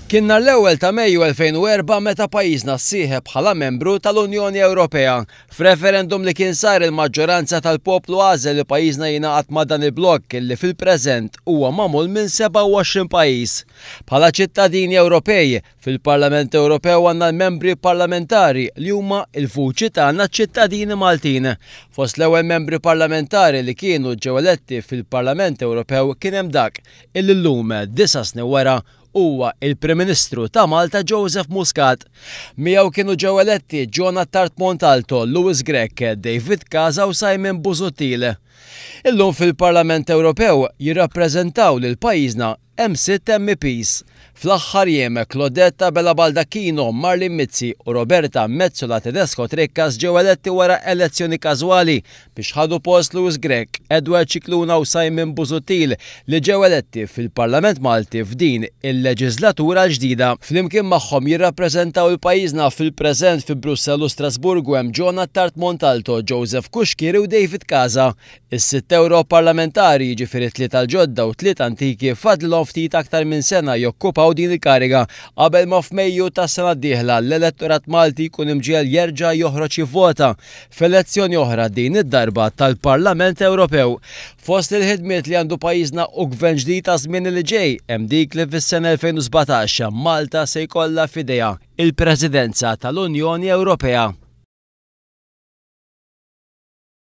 Kien nhar l-ewwel ta' Mejju 2004 meta pajjiżna ssieħeb bħala membru tal-Unjoni Ewropea. F'referendum li kien sar il-maġġoranza tal-poplu għażel li pajjiżna jingħaqad ma' dan il-blokk illi fil-preżent huwa magħmul minn 27 pajjiż. Bħala ċittadini Ewropej fil-Parlament Ewropew għandna l-membri parlamentari li huma l-vuċi tagħna ċ-ċittadini Maltin. Fost l-ewwel membri parlamentari li kienu ġew eletti fil-Parlament Ewropew kien hemm dak illi llum 9 snin wara huwa il-Prim Ministru ta' Malta Joseph Muscat. Miegħu kienu ġew eletti Jonathan Montalto, Louis Grech, David Casa u Simon Busuttil. Illum fil-Parlament Ewropew jirrappreżentaw lil pajjiżna hemm 6 MPs. Fl-aħħar jiem Claudetta Bella Baldacchino, Marlin Mizzi u Roberta Metsola Tedesco Trekkas ġew eletti wara elezzjoni każwali biex ħadu post Louis Grech, Edward Cicluna u Simon Busuttil li ġew eletti fil-Parlament Malti f'din il-leġislatura ġdida. Flimkien magħhom jirrappreżentaw il-pajjiżna fil-preżent fi Brussell u Strasburgu hemm Jonathan Montalto, Joseph Kuxkir u David Casa. Is-6 Europarlamentari jiġifieri 3 ġodda u 3 antiki fadlhom ftit aktar minn sena jokkupaw din il-kariga qabel ma f'Mejju tas-sena d-dieħla l-elettorat Malti jkun imġiel jerġa' joħroġ jivvota f'elezzjoni oħra din id-darba tal-Parlament Ewropew. Fost il-ħidmiet li għandu pajjiżna u gvern ġdid ta' żmien li ġej hemm dik li fis-sena 2017 Malta se jkollha f'idejha il-Presidenza tal-Unjoni Ewropea.